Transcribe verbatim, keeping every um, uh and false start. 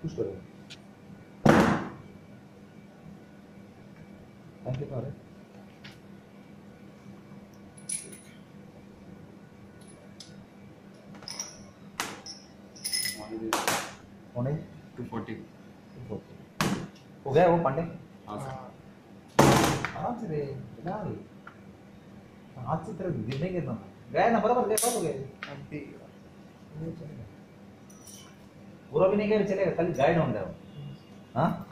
Push करो। Thank you sir. होने two forty हो गया वो पांडे। हाँ सर। आराम से रे यार, हाथ से तरह गिरने गिरना गया ना, बराबर गया, कब हो गया अभी पूरा भी नहीं गया, चलेगा, खाली गाइड होगा। हाँ